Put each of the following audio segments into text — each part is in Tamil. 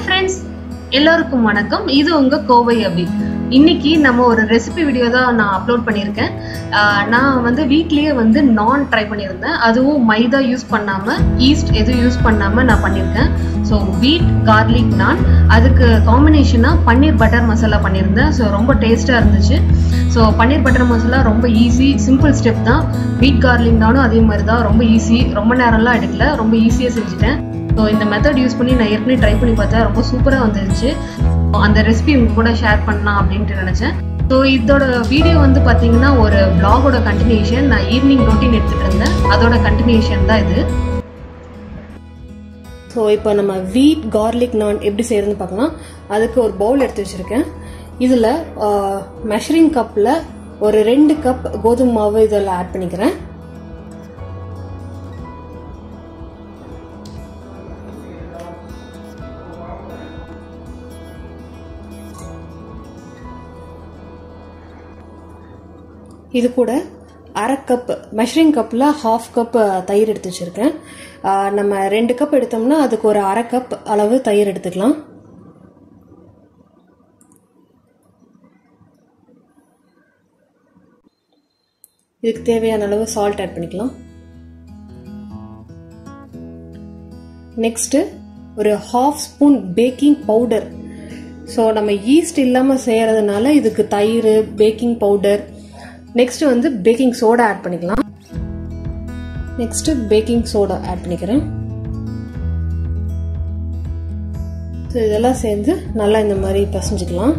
friends, எல்லாருக்கும் வணக்கம். இது உங்க கோவையாபி. இன்னைக்கு நம்ம ஒரு ரெசிபி வீடியோ தான் நான் அப்லோட் பண்ணியிருக்கேன். நான் வந்து வீட்லயே வந்து நான் ட்ரை பண்ணியிருந்தேன். அதுவும் மைதா யூஸ் பண்ணாம, ஈஸ்ட் எதுவும் யூஸ் பண்ணாம நான் பண்ணியிருக்கேன். ஸோ வீட் கார்லிக் நான், அதுக்கு காம்பினேஷனாக பன்னீர் பட்டர் மசாலா பண்ணியிருந்தேன். ஸோ ரொம்ப டேஸ்ட்டாக இருந்துச்சு. ஸோ பன்னீர் பட்டர் மசாலா ரொம்ப ஈஸி, சிம்பிள் ஸ்டெப் தான். வீட் கார்லிக் நானும் அதே மாதிரி தான், ரொம்ப ஈஸி, ரொம்ப நேரம்லாம் எடுக்கல, ரொம்ப ஈஸியாக செஞ்சுட்டேன். ஸோ இந்த மெத்தட் யூஸ் பண்ணி நான் ஏற்கனவே ட்ரை பண்ணி பார்த்தேன், ரொம்ப சூப்பராக வந்துருச்சு. அந்த ரெசிபி உங்க கூட ஷேர் பண்ணலாம் அப்படின்ட்டு நினச்சேன். ஸோ இதோட வீடியோ வந்து பார்த்தீங்கன்னா ஒரு vlog-ஓட கண்டினியூஷன். நான் ஈவினிங் ரொட்டீன் எடுத்துகிட்டு இருந்தேன், அதோட கண்டினியூஷன் தான் இது. ஸோ இப்போ நம்ம வீட் கார்லிக் நான் எப்படி செய்யறதுன்னு பார்க்கலாம். அதுக்கு ஒரு பவுல் எடுத்து வச்சிருக்கேன். இதில் மெஷரிங் கப்பில் ஒரு 2 கப் கோதுமை மாவு இதில் ஆட் பண்ணிக்கிறேன். இது கூட 1/2 கப், மெஷரிங் கப்பில் 1/2 கப் தயிர் எடுத்து வச்சுருக்கேன். நம்ம 2 கப் எடுத்தோம்னா அதுக்கு ஒரு 1/2 கப் அளவு தயிர் எடுத்துக்கலாம். இதுக்கு தேவையான அளவு சால்ட் ஆட் பண்ணிக்கலாம். நெக்ஸ்ட் ஒரு 1/2 ஸ்பூன் பேக்கிங் பவுடர். ஸோ நம்ம ஈஸ்ட் இல்லாமல் செய்யறதுனால இதுக்கு தயிர், பேக்கிங் பவுடர், நெக்ஸ்ட் வந்து பேக்கிங் சோடா ஆட் பண்ணிக்கலாம். நெக்ஸ்ட் பேக்கிங் சோடா ஆட் பண்ணிக்கிறேன். ஸோ இதெல்லாம் சேர்ந்து நல்லா இந்த மாதிரி பசஞ்சுக்கலாம்.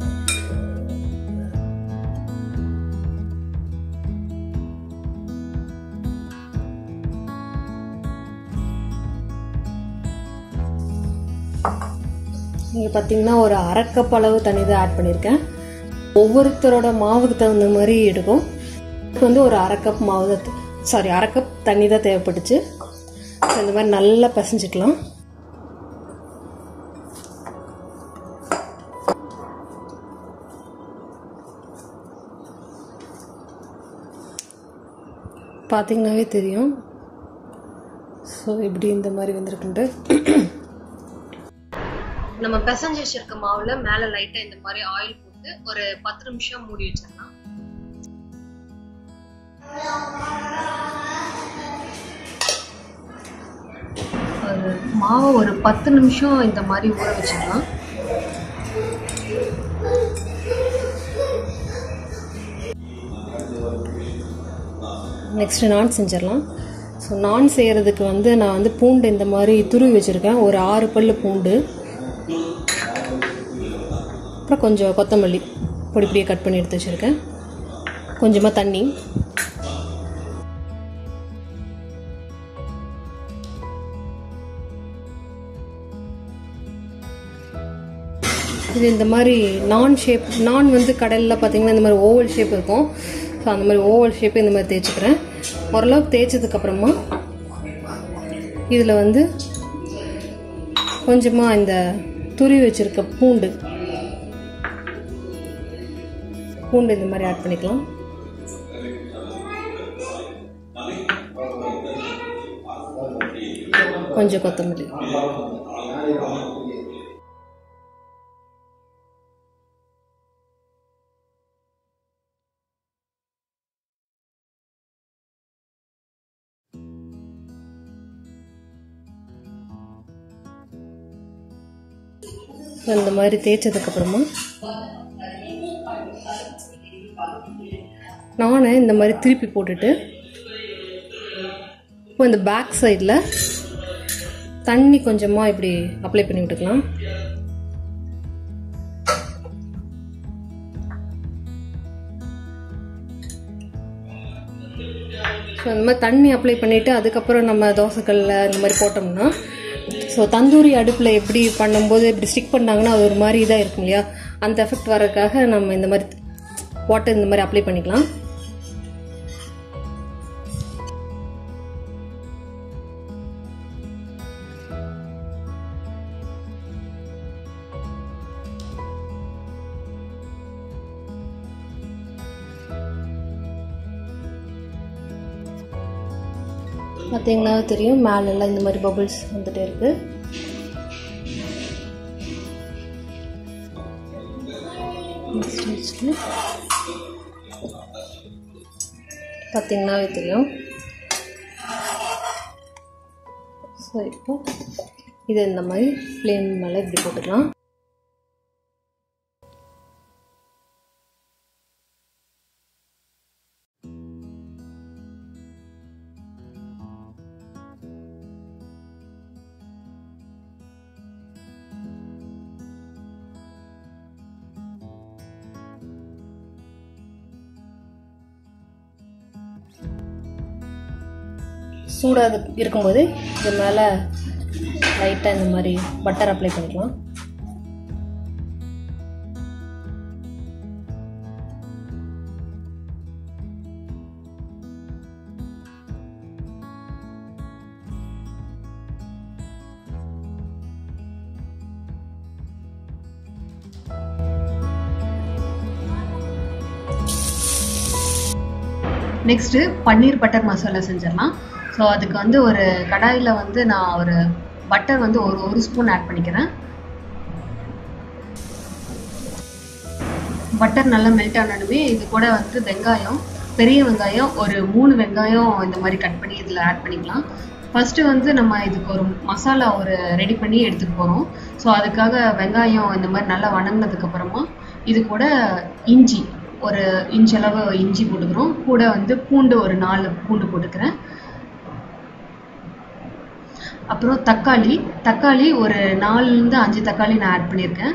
நீங்க பார்த்தீங்கன்னா ஒரு 1/2 கப் அளவு தண்ணி தான் ஆட் பண்ணியிருக்கேன். ஒவ்வொருத்தரோட மாவுக்கு தகுந்த மாதிரி எடுக்கும். இதுக்கு வந்து ஒரு 1/2 கப் மாவு, 1/2 கப் தண்ணி தான் தேவைப்பட்டுச்சு. இந்த மாதிரி நல்லா பசஞ்சுக்கலாம். பார்த்தீங்கன்னாவே தெரியும். ஸோ இப்படி இந்த மாதிரி வந்திருக்குன்ட்டு நம்ம பிசைஞ்சு வச்சிருக்க மாவுல மேல லைட்டா இந்த மாதிரி ஆயில் போட்டு ஒரு 10 நிமிஷம் மூடி வச்சிடலாம். மாவை ஒரு 10 நிமிஷம் இந்த மாதிரி ஊற வச்சிடலாம். நெக்ஸ்ட் நான் செஞ்சிடலாம். ஸோ நான் செய்யறதுக்கு வந்து நான் வந்து பூண்டு இந்த மாதிரி துருவி வச்சிருக்கேன். ஒரு 6 பல்லு பூண்டு, அப்புறம் கொஞ்சம் கொத்தமல்லி பொடி பொடியை கட் பண்ணி எடுத்து வச்சுருக்கேன். கொஞ்சமாக தண்ணி, இது இந்த மாதிரி நான் ஷேப். நான் வந்து கடையில் பார்த்தீங்கன்னா இந்த மாதிரி ஓவல் ஷேப் இருக்கும். ஸோ அந்த மாதிரி ஓவல் ஷேப்பு இந்த மாதிரி தேய்ச்சிக்கிறேன். ஓரளவுக்கு தேய்ச்சதுக்கப்புறமா இதில் வந்து கொஞ்சமாக இந்த துருவி வச்சுருக்க பூண்டு இந்த மாதிரி ஆட் பண்ணிக்கலாம். கொஞ்சம் கொத்தமல்லி, இந்த மாதிரி தேய்ச்சதுக்கு அப்புறமா நானே இந்த மாதிரி திருப்பி போட்டுட்டு இப்போ இந்த பேக் சைடில் தண்ணி கொஞ்சமாக இப்படி அப்ளை பண்ணி விட்டுக்கலாம். ஸோ இந்த மாதிரி தண்ணி அப்ளை பண்ணிவிட்டு அதுக்கப்புறம் நம்ம தோசைக்கல்ல இந்த மாதிரி போட்டோம்னா, ஸோ தந்தூரி அடுப்பில் எப்படி பண்ணும்போது இப்படி ஸ்டிக் பண்ணாங்கன்னா அது ஒரு மாதிரி இதாக இருக்கும் இல்லையா, அந்த எஃபெக்ட் வரதுக்காக நம்ம இந்த மாதிரி வாட்டர் இந்த மாதிரி அப்ளை பண்ணிக்கலாம். பார்த்தீங்கன்னா தெரியும், மேலெல்லாம் இந்த மாதிரி பபிள்ஸ் வந்துட்டே இருக்குது. பார்த்தீங்கன்னாவே தெரியும். ஸோ இப்போ இதை இந்த மாதிரி ஃப்ளேம் மேலே இப்படி போட்டுக்கலாம். சூடாக இருக்கும்போது இது மேலே லைட்டாக இந்த மாதிரி பட்டர் அப்ளை பண்ணிக்கலாம். நெக்ஸ்ட்டு பன்னீர் பட்டர் மசாலா செஞ்சிடலாம். ஸோ அதுக்கு வந்து ஒரு கடாயில் வந்து நான் ஒரு பட்டர் வந்து ஒரு ஸ்பூன் ஆட் பண்ணிக்கிறேன். பட்டர் நல்லா மெல்ட் ஆனதுமே இது கூட வந்து வெங்காயம், பெரிய வெங்காயம் ஒரு 3 வெங்காயம் இந்த மாதிரி கட் பண்ணி இதில் ஆட் பண்ணிக்கலாம். ஃபஸ்ட்டு வந்து நம்ம இதுக்கு ஒரு மசாலா ரெடி பண்ணி எடுத்துகிட்டு போகிறோம். ஸோ அதுக்காக வெங்காயம் இந்த மாதிரி நல்லா வணங்கினதுக்கப்புறமா இது கூட இஞ்சி ஒரு இன்ச்சளவு இஞ்சி போட்டுக்கிறோம். கூட வந்து பூண்டு ஒரு 4 பூண்டு போட்டுக்கிறேன். அப்புறம் தக்காளி ஒரு 4லேருந்து 5 தக்காளி நான் ஆட் பண்ணியிருக்கேன்.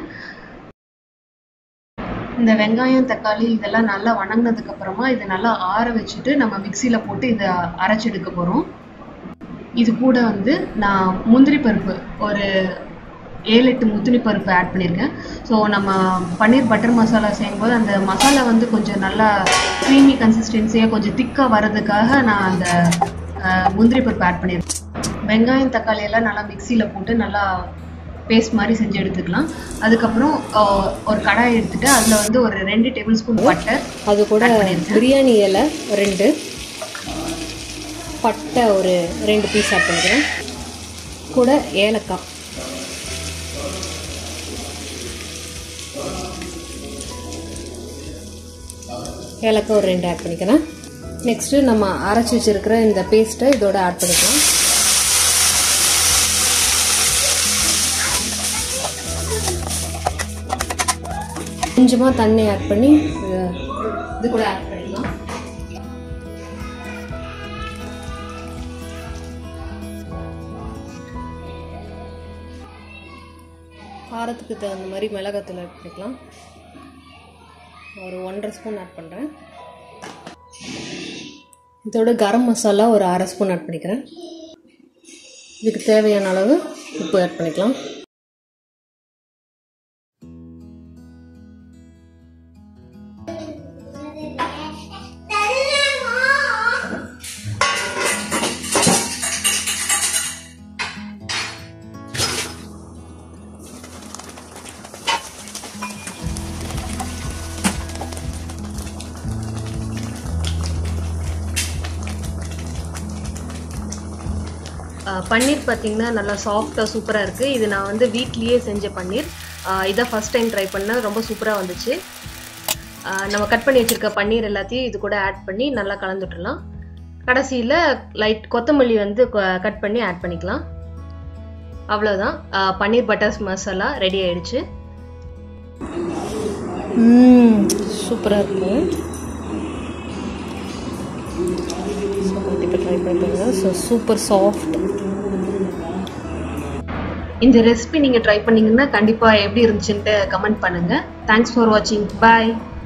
இந்த வெங்காயம் தக்காளி இதெல்லாம் நல்லா வணங்கினதுக்கு அப்புறமா இதை நல்லா ஆற வச்சுட்டு நம்ம மிக்சியில் போட்டு இதை அரைச்செடுக்க போகிறோம். இது கூட வந்து நான் முந்திரி பருப்பு ஒரு 7-8 முந்திரி பருப்பு ஆட் பண்ணியிருக்கேன். ஸோ நம்ம பன்னீர் பட்டர் மசாலா செய்யும்போது அந்த மசாலா வந்து கொஞ்சம் நல்லா க்ரீமி கன்சிஸ்டன்சியாக கொஞ்சம் திக்காக வர்றதுக்காக நான் அந்த முந்திரி பருப்பு ஆட் பண்ணியிருக்கேன். வெங்காயம் தக்காளி எல்லாம் நல்லா மிக்சியில் போட்டு நல்லா பேஸ்ட் மாதிரி செஞ்சு எடுத்துக்கலாம். அதுக்கப்புறம் ஒரு கடாய் எடுத்துட்டு அதில் வந்து ஒரு 2 டேபிள் ஸ்பூன் பட்டர், அது கூட பிரியாணி இலை 2, பட்டை ஒரு 2 பீஸ் ஆட் பண்ணிக்கிறேன். கூட ஏலக்காய், ஒரு 2 ஆட் பண்ணிக்கிறேன். நெக்ஸ்ட்டு நம்ம அரைச்சி வச்சுருக்கிற இந்த பேஸ்ட்டை இதோட ஆட் பண்ணிக்கலாம். கொஞ்சமாக தண்ணி ஆட் பண்ணி இது கூட ஆட் பண்ணிக்கலாம். காரத்துக்கு தகுந்த மாதிரி மிளகாத்தூள் ஆட் பண்ணிக்கலாம். ஒரு 1.5 ஸ்பூன் ஆட் பண்ணுறேன். இதோட கரம் மசாலா ஒரு 1/2 ஸ்பூன் ஆட் பண்ணிக்கிறேன். இதுக்கு தேவையான அளவு உப்பு ஆட் பண்ணிக்கலாம். பன்னீர் பார்த்திங்கன்னா நல்லா சாஃப்டாக சூப்பராக இருக்குது. இது நான் வந்து வீட்லேயே செஞ்ச பன்னீர். இதான் ஃபஸ்ட் டைம் ட்ரை பண்ணேன். ரொம்ப சூப்பராக வந்துச்சு. நம்ம கட் பண்ணி வச்சுருக்க பன்னீர் எல்லாத்தையும் இது கூட ஆட் பண்ணி நல்லா கலந்துட்டுடலாம். கடைசியில் லைட் கொத்தமல்லி வந்து கட் பண்ணி ஆட் பண்ணிக்கலாம். அவ்வளோதான், பன்னீர் பட்டர் மசாலா ரெடி ஆயிடுச்சு. சூப்பராக இருக்குது. ட்ரை பண்ணுங்க. So super soft. இந்த ரெசிபி நீங்கள் ட்ரை பண்ணீங்கன்னா கண்டிப்பாக எப்படி இருந்துச்சுன்ட்டு கமெண்ட் பண்ணுங்கள். தேங்க்ஸ் ஃபார் வாட்சிங். பாய்.